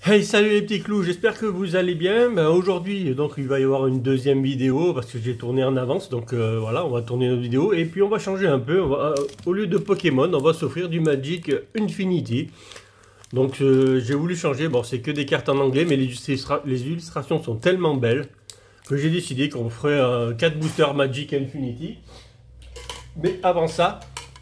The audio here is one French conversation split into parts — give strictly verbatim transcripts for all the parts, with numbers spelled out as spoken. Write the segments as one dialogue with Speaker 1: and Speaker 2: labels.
Speaker 1: Hey, salut les petits clous, j'espère que vous allez bien. Ben, aujourd'hui, donc il va y avoir une deuxième vidéo parce que j'ai tourné en avance. Donc euh, voilà, on va tourner notre vidéo et puis on va changer un peu. On va, euh, au lieu de Pokémon, on va s'offrir du Magic Infinity. Donc euh, j'ai voulu changer. Bon, c'est que des cartes en anglais, mais les, illustra les illustrations sont tellement belles que j'ai décidé qu'on ferait euh, quatre boosters Magic Infinity. Mais avant ça,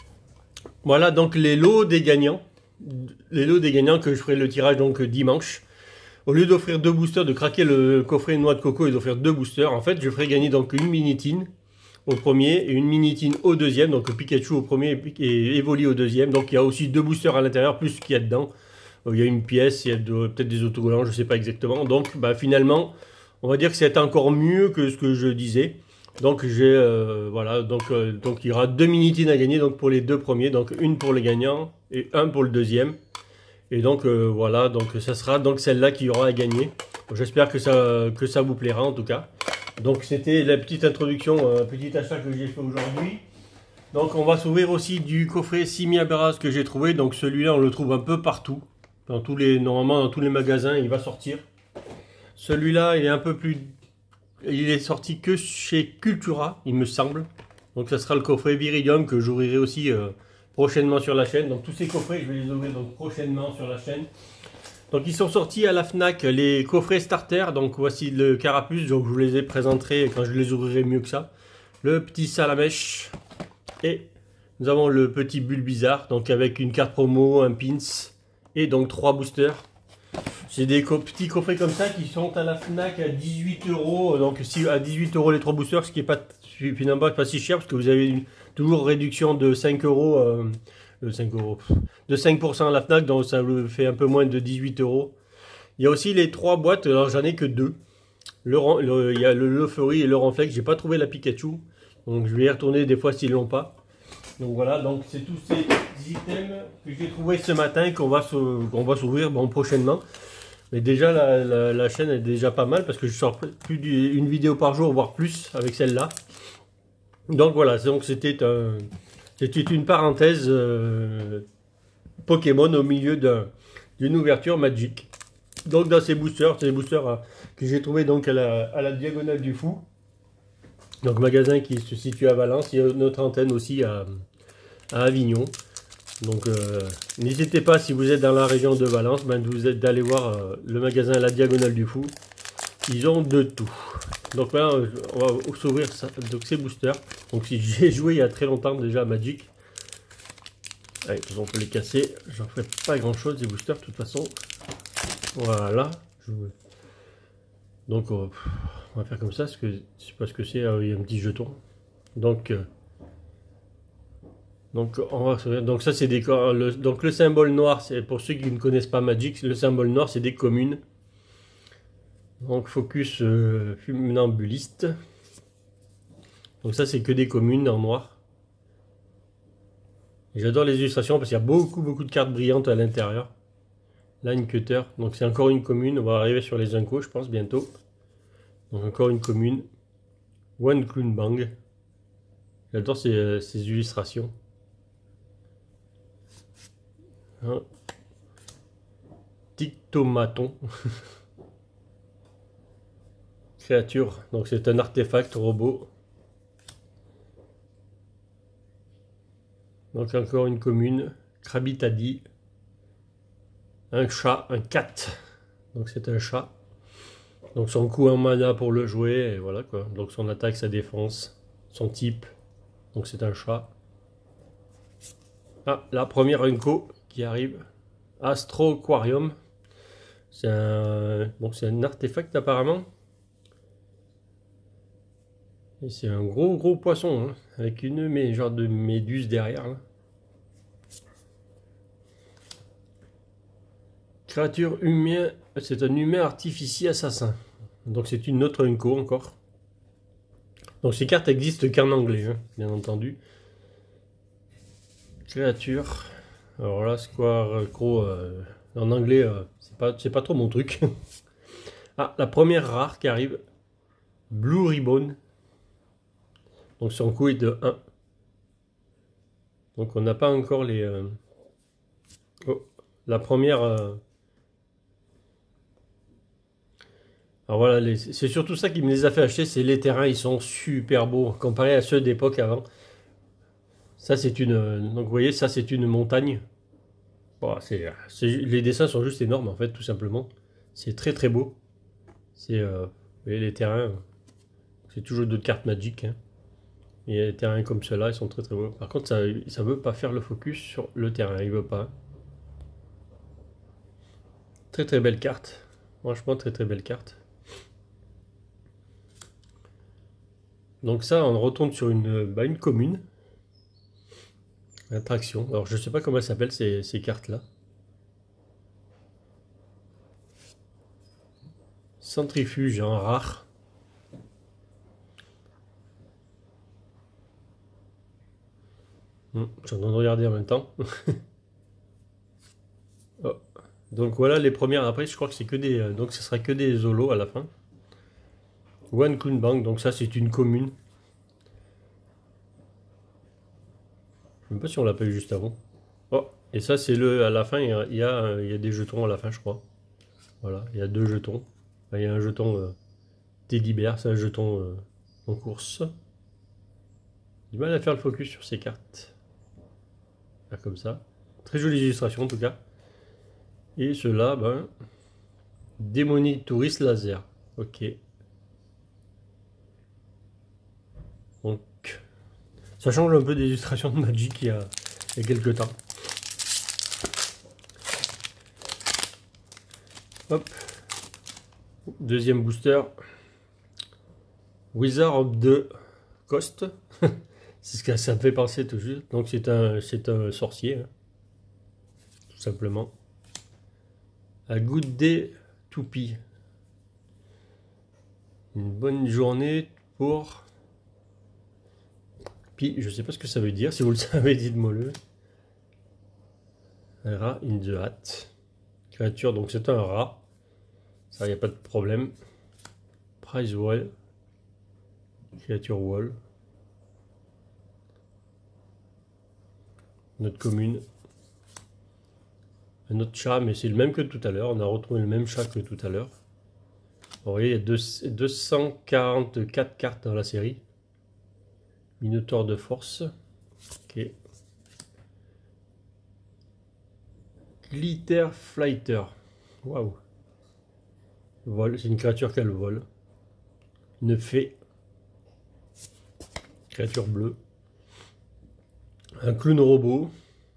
Speaker 1: voilà donc les lots des gagnants. Les lots des gagnants que je ferai le tirage donc dimanche. Au lieu d'offrir deux boosters, de craquer le coffret noix de coco et d'offrir deux boosters, en fait, je ferai gagner donc une Minitine au premier et une Minitine au deuxième. Donc Pikachu au premier et Evoli au deuxième. Donc il y a aussi deux boosters à l'intérieur, plus ce qu'il y a dedans. Il y a une pièce, il y a de, peut-être des autocollants, je ne sais pas exactement. Donc bah, finalement, on va dire que c'est encore mieux que ce que je disais. Donc j'ai euh, voilà, donc, euh, donc il y aura deux Minitines à gagner donc pour les deux premiers. Donc une pour les gagnants et un pour le deuxième. Et donc euh, voilà, donc ça sera donc celle-là qui aura à gagner. J'espère que ça, que ça vous plaira en tout cas. Donc c'était la petite introduction, euh, petit achat que j'ai fait aujourd'hui. Donc on va s'ouvrir aussi du coffret Simia Beraz que j'ai trouvé. Donc celui-là on le trouve un peu partout. Dans tous les, normalement dans tous les magasins il va sortir. Celui-là il est un peu plus... Il est sorti que chez Cultura il me semble. Donc ça sera le coffret Viridium que j'ouvrirai aussi... Euh, prochainement sur la chaîne. Donc tous ces coffrets, je vais les ouvrir donc prochainement sur la chaîne. Donc ils sont sortis à la Fnac, les coffrets starter. Donc voici le carapuce, donc je vous les ai présentés quand je les ouvrirai mieux que ça. Le petit salamèche. Et nous avons le petit Bulbizarre, donc avec une carte promo, un pins et donc trois boosters. C'est des co petits coffrets comme ça qui sont à la Fnac à dix-huit euros. Donc si à dix-huit euros les trois boosters, ce qui est pas finalement pas si cher parce que vous avez une toujours réduction de cinq euros, euh, de cinq euros, de cinq pour cent à la Fnac, donc ça vous fait un peu moins de dix-huit euros. Il y a aussi les trois boîtes, alors j'en ai que deux. Le, le, il y a le Lofeury et le Ronflex, j'ai pas trouvé la Pikachu, donc je vais y retourner des fois s'ils l'ont pas. Donc voilà, donc c'est tous ces items que j'ai trouvé ce matin qu'on va s'ouvrir bon, prochainement. Mais déjà la, la, la chaîne est déjà pas mal parce que je sors plus d'une vidéo par jour, voire plus avec celle-là. Donc voilà, donc c'était un, c'était une parenthèse euh, Pokémon au milieu d'une ouverture Magic. Donc dans ces boosters, c'est des boosters euh, que j'ai trouvé donc à la, à la diagonale du Fou. Donc magasin qui se situe à Valence, il y a notre antenne aussi à, à Avignon. Donc euh, n'hésitez pas si vous êtes dans la région de Valence, ben, d'aller voir euh, le magasin à la diagonale du Fou. Ils ont de tout. Donc là, on va s'ouvrir donc ces boosters. Donc si j'ai joué il y a très longtemps déjà à Magic. Allez, on peut les casser. J'en ferai pas grand chose des boosters de toute façon. Voilà. Donc on va faire comme ça parce que je sais pas ce que c'est. Il y a un petit jeton. Donc euh, donc on va s'ouvrir. Donc ça c'est des le, donc le symbole noir. C'est pour ceux qui ne connaissent pas Magic. Le symbole noir c'est des communes. Donc focus euh, funambuliste. Donc ça c'est que des communes en noir. J'adore les illustrations parce qu'il y a beaucoup beaucoup de cartes brillantes à l'intérieur. Line cutter. Donc c'est encore une commune. On va arriver sur les Inco je pense bientôt. Donc encore une commune. One Clown Bang. J'adore ces, ces illustrations. Hein. Tictomaton. Créature, donc c'est un artefact robot. Donc encore une commune, Krabitadi. Un chat, un cat. Donc c'est un chat. Donc son coût en mana pour le jouer, et voilà quoi. Donc son attaque, sa défense, son type. Donc c'est un chat. Ah, la première Unco qui arrive. Astro Aquarium. C'est un, bon, c'est un artefact apparemment. Et c'est un gros gros poisson hein, avec une mais genre de méduse derrière. Là. Créature humaine, c'est un humain artificier assassin. Donc c'est une autre Unco encore. Donc ces cartes existent qu'en anglais, hein, bien entendu. Créature. Alors là, Square Crow, euh, en anglais, euh, c'est pas, c'est pas trop mon truc. Ah, la première rare qui arrive. Blue Ribbon. Donc son coût est de un. Donc on n'a pas encore les... Euh... Oh, la première... Euh... Alors voilà, c'est surtout ça qui me les a fait acheter, c'est les terrains, ils sont super beaux comparé à ceux d'époque avant. Ça c'est une, donc vous voyez, ça c'est une montagne. Bon, c'est, c'est- les dessins sont juste énormes en fait, tout simplement. C'est très très beau. C'est, euh, vous voyez, les terrains, c'est toujours d'autres cartes Magic, hein. Et les terrains comme ceux-là, ils sont très très beaux. Par contre, ça, ça veut pas faire le focus sur le terrain, il veut pas. Très très belle carte. Franchement, très très belle carte. Donc ça, on retourne sur une, bah, une commune. Attraction. Alors je sais pas comment elles s'appellent ces, ces cartes-là. Centrifuge en rare. Hum, je suis en train de regarder en même temps. Oh. Donc voilà les premières. Après, je crois que c'est que des. Donc ce sera que des holos à la fin. One Kun Bank. Donc ça, c'est une commune. Je ne sais même pas si on l'a pas eu juste avant. Oh, et ça, c'est le. À la fin, il y a, il y a, il y a des jetons à la fin, je crois. Voilà, il y a deux jetons. Il y a un jeton euh, Teddy Bear, c'est un jeton euh, en course. Du mal à faire le focus sur ces cartes. Faire comme ça. Très jolie illustration en tout cas. Et ceux-là, ben, Démonique Touriste Laser. Ok. Donc, ça change un peu des illustrations de Magic il y a, il y a quelques temps. Hop. Deuxième booster. Wizard of the Coast. C'est ce que ça me fait penser tout juste. Donc c'est un, c'est un sorcier, hein, tout simplement. A good day toupie. Une bonne journée pour... Puis je sais pas ce que ça veut dire. Si vous le savez, dites-moi le. Un rat in the hat. Créature, donc c'est un rat. Ça, il n'y a pas de problème. Prize wall. Créature wall. Notre commune. Un autre chat, mais c'est le même que tout à l'heure. On a retrouvé le même chat que tout à l'heure. Vous voyez, il y a deux cent quarante-quatre cartes dans la série. Minotaure de force. Ok. Glitter Flighter. Waouh. Vol, c'est une créature qu'elle vole. Une fée. Créature bleue. Un clown robot.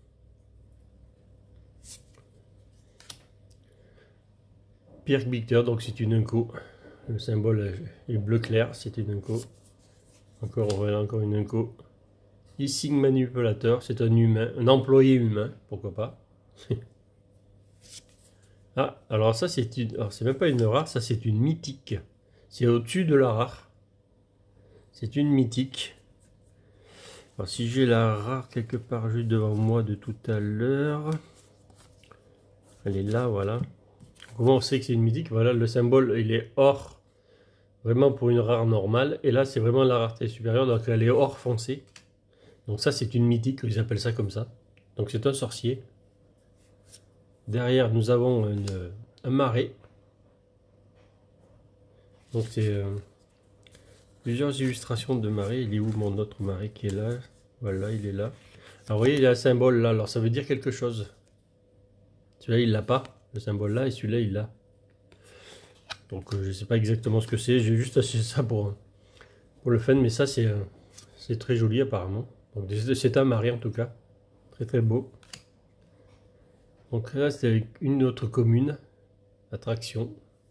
Speaker 1: Pirk Victor, donc c'est une Unco. Le symbole est bleu clair, c'est une Unco. Encore, voilà, encore une Unco. Hissing Manipulateur, c'est un humain, un employé humain, pourquoi pas. Ah, alors ça c'est une, alors c'est même pas une rare, ça c'est une mythique. C'est au-dessus de la rare. C'est une mythique. Alors si j'ai la rare quelque part juste devant moi de tout à l'heure, elle est là, voilà. Comment on sait que c'est une mythique? Voilà, le symbole il est or, vraiment pour une rare normale, et là c'est vraiment la rareté supérieure, donc elle est or foncé. Donc ça c'est une mythique, ils appellent ça comme ça. Donc c'est un sorcier. Derrière nous avons une, un marais. Donc c'est euh, plusieurs illustrations de marais. Il est où mon autre marais qui est là? Voilà, il est là. Alors vous voyez, il y a un symbole là, alors ça veut dire quelque chose. Celui-là il l'a pas, le symbole là, et celui-là il l'a. Donc euh, je sais pas exactement ce que c'est, j'ai juste acheté ça pour, pour le fun, mais ça c'est euh, c'est très joli apparemment. Donc c'est un marais en tout cas, très très beau. Donc là c'est avec une autre commune, attraction.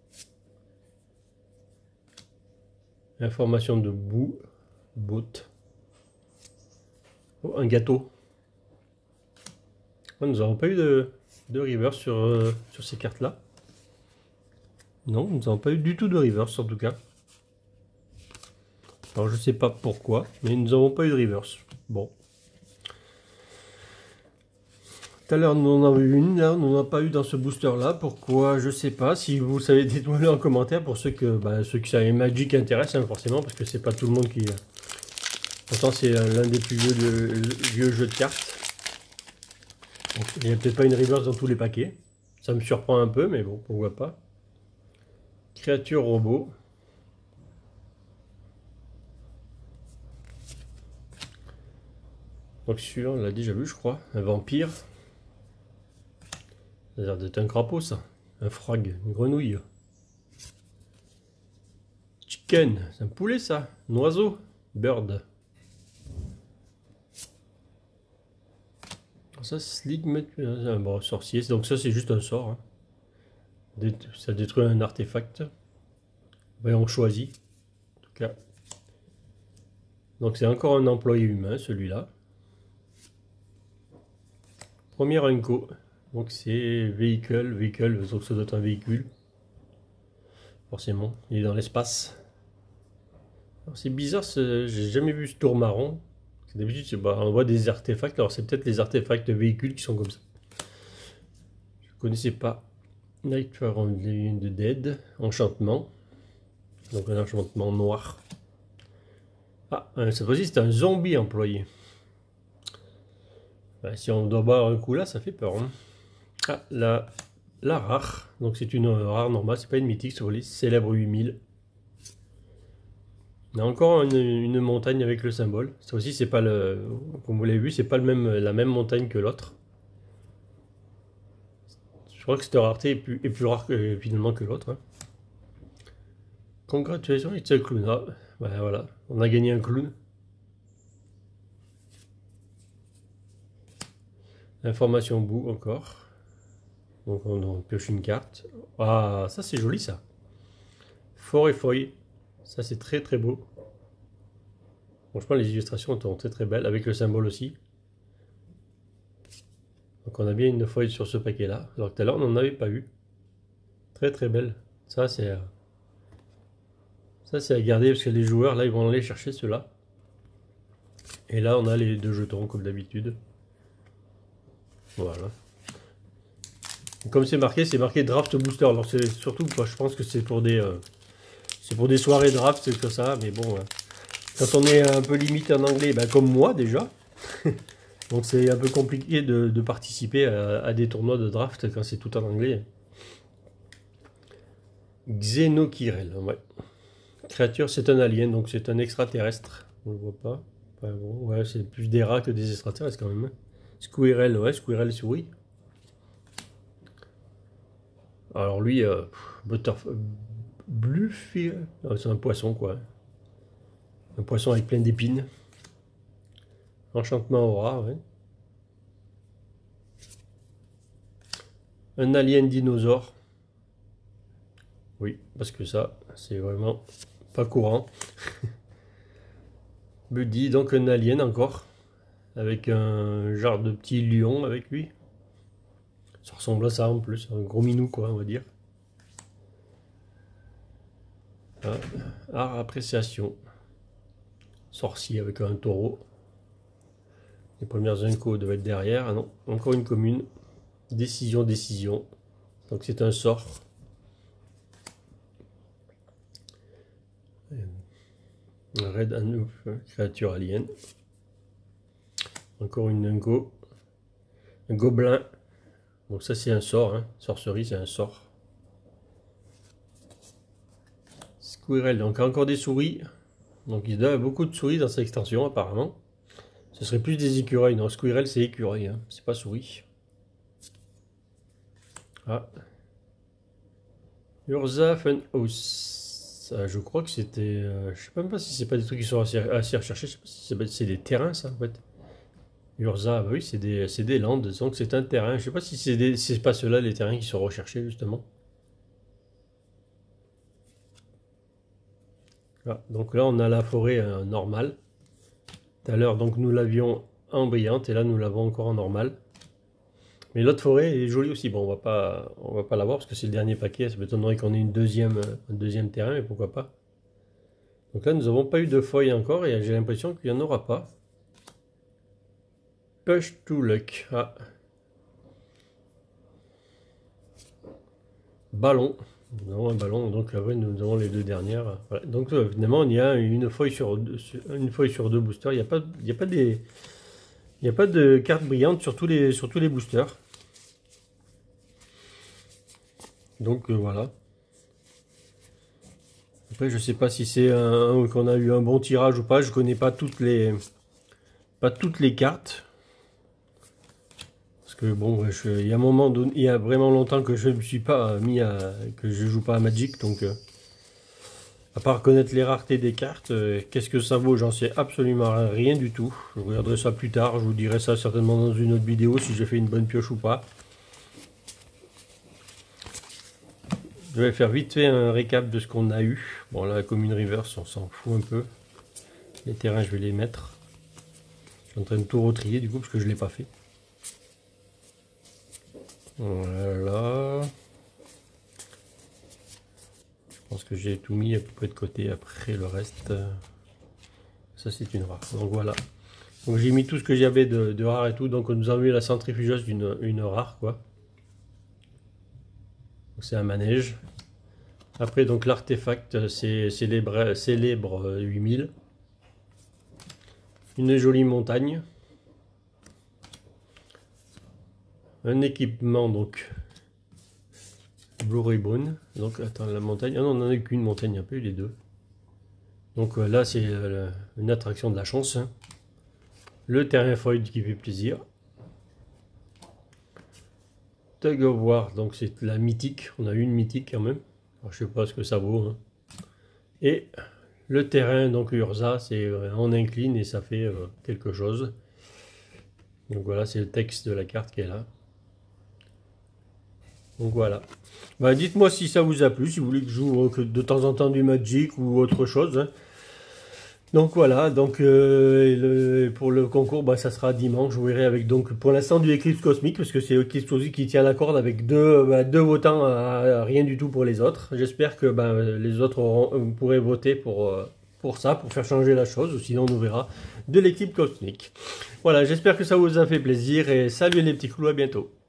Speaker 1: Information de boue, boat. Oh, un gâteau. Oh, nous n'avons pas eu de, de reverse sur, euh, sur ces cartes là. Non, nous n'avons pas eu du tout de reverse en tout cas. Alors je sais pas pourquoi, mais nous n'avons pas eu de reverse. Bon. Tout à l'heure, nous en avons eu une, là, nous n'en avons pas eu dans ce booster-là. Pourquoi? Je sais pas. Si vous savez, dites-moi en commentaire pour ceux que bah, ceux qui savent Magic intéresse, hein, forcément, parce que c'est pas tout le monde qui... Pourtant, c'est l'un des plus vieux, de, vieux jeux de cartes. Donc, il n'y a peut-être pas une reverse dans tous les paquets. Ça me surprend un peu, mais bon, pourquoi pas. Créature robot. Donc celui-là, on l'a déjà vu, je crois. Un vampire. Ça a l'air d'être un crapaud, ça. Un frog, une grenouille. Chicken, c'est un poulet, ça. Un oiseau. Bird. Ça, Slig, un bon, sorcier. Donc ça, c'est juste un sort. Hein. Ça détruit un artefact. Voyons, on choisit. En tout cas. Donc c'est encore un employé humain, celui-là. Premier Unco. Donc c'est véhicule, véhicule, donc ça doit être un véhicule. Forcément, il est dans l'espace. C'est bizarre, j'ai jamais vu ce tour marron. D'habitude, bah, on voit des artefacts. Alors c'est peut-être les artefacts de véhicules qui sont comme ça. Je ne connaissais pas. Nightfire on the Dead. Enchantement. Donc un enchantement noir. Ah, cette fois-ci c'est un zombie employé. Ben, si on doit boire un coup là, ça fait peur. Hein. Ah, la, la rare. Donc c'est une rare normale, c'est pas une mythique sur les célèbres huit mille. On a encore une, une montagne avec le symbole. Ça aussi, c'est pas le, comme vous l'avez vu, c'est pas le même, la même montagne que l'autre. Je crois que cette rareté est plus, est plus rare que, finalement que l'autre. Hein. Congratulations, it's a clown. Ah, ben voilà, on a gagné un clown. Information bout encore. Donc on, on pioche une carte. Ah, ça c'est joli ça. Fort et feuille. Ça c'est très très beau. Franchement les illustrations sont très très belles avec le symbole aussi. Donc on a bien une feuille sur ce paquet là. Alors que tout à l'heure on n'en avait pas eu. Très très belle. Ça c'est ça c'est à garder parce que les joueurs là ils vont aller chercher ceux-là. Et là on a les deux jetons comme d'habitude. Voilà. Comme c'est marqué, c'est marqué draft booster. Alors c'est surtout, moi, je pense que c'est pour des euh, c'est pour des soirées draft, c'est que ça. Mais bon, euh, quand on est un peu limité en anglais, ben, comme moi déjà, donc c'est un peu compliqué de, de participer à, à des tournois de draft quand c'est tout en anglais. Xenokirel, ouais. Créature, c'est un alien, donc c'est un extraterrestre. On le voit pas. Enfin, bon, ouais, c'est plus des rats que des extraterrestres quand même. Squirrel, ouais, Squirrel souris. Alors lui, euh, Butterf... Bluefish, c'est un poisson quoi. Un poisson avec plein d'épines. Enchantement aura, ouais. Un alien dinosaure. Oui, parce que ça, c'est vraiment pas courant. Buddy, donc un alien encore. Avec un genre de petit lion avec lui. Ça ressemble à ça en plus, un gros minou quoi, on va dire. Ah, art appréciation. Sorcier avec un taureau. Les premières Unco doivent être derrière. Ah non, encore une commune. Décision, décision. Donc c'est un sort. Red Anouf, créature alien. Encore une Unco. Un gobelin. Donc ça c'est un sort. Hein. Sorcerie, c'est un sort. Squirrel, donc encore des souris. Donc il doit y avoir beaucoup de souris dans cette extension apparemment. Ce serait plus des écureuils. Non, Squirrel c'est écureuil, hein. C'est pas souris. Ah. Urza Funhouse. Ah, je crois que c'était... Euh, je sais même pas si c'est pas des trucs qui sont assez, assez recherchés. Je sais pas si c'est des terrains ça en fait. Urza, oui c'est des, des landes. Donc c'est un terrain. Je sais pas si c'est si pas ceux-là les terrains qui sont recherchés justement. Ah, donc là on a la forêt euh, normale. Tout à l'heure donc nous l'avions en brillante et là nous l'avons encore en normal. Mais l'autre forêt est jolie aussi. Bon on va pas on va pas la voir parce que c'est le dernier paquet. Ça m'étonnerait qu'on ait une deuxième, un deuxième terrain, mais pourquoi pas. Donc là nous n'avons pas eu de feuilles encore et j'ai l'impression qu'il n'y en aura pas. Push to luck. Ah. Ballon. Nous avons un ballon, donc là nous avons les deux dernières. Voilà. Donc euh, finalement il y a une feuille sur deux, une feuille sur deux boosters. Il n'y a pas, il y a pas des, il n'y a pas de cartes brillantes sur tous les, sur tous les boosters. Donc euh, voilà. Après, je sais pas si c'est un, un qu'on a eu un bon tirage ou pas. Je connais pas toutes les pas toutes les cartes. Parce que bon, je, il y a un moment donné, il y a vraiment longtemps que je ne me suis pas mis à que je joue pas à Magic, donc euh, à part connaître les raretés des cartes, euh, qu'est-ce que ça vaut, j'en sais absolument rien du tout. Je regarderai ça plus tard, je vous dirai ça certainement dans une autre vidéo si j'ai fait une bonne pioche ou pas. Je vais faire vite fait un récap de ce qu'on a eu. Bon là, la commune reverse, on s'en fout un peu. Les terrains, je vais les mettre. Je suis en train de tout retrier du coup parce que je ne l'ai pas fait. Voilà. Je pense que j'ai tout mis à peu près de côté. Après le reste, ça c'est une rare. Donc voilà. Donc j'ai mis tout ce que j'avais de, de rare et tout. Donc nous avons eu la centrifugeuse d'une une rare quoi. C'est un manège. Après donc l'artefact c'est célèbre, célèbre huit mille. Une jolie montagne. Un équipement donc Blue Ribbon. Donc attends, la montagne. Ah non, on n'en a qu'une montagne, un peu les deux. Donc euh, là c'est euh, une attraction de la chance. Hein. Le terrain foil qui fait plaisir. Tug of War, donc c'est la mythique. On a une mythique quand même. Alors, je sais pas ce que ça vaut. Hein. Et le terrain, donc Urza, c'est euh, on incline et ça fait euh, quelque chose. Donc voilà, c'est le texte de la carte qui est là. Donc voilà. Bah, dites-moi si ça vous a plu, si vous voulez que je joue euh, de temps en temps du Magic ou autre chose. Hein. Donc voilà, donc euh, le, pour le concours, bah, ça sera dimanche. Je verrai avec donc pour l'instant du Eclipse Cosmique, parce que c'est Eclipse Cosmique qui tient la corde avec deux, bah, deux votants à, à rien du tout pour les autres. J'espère que bah, les autres auront, euh, pourraient voter pour, euh, pour ça, pour faire changer la chose, ou sinon on nous verra de l'Eclipse Cosmique. Voilà, j'espère que ça vous a fait plaisir et salut les petits clous, à bientôt.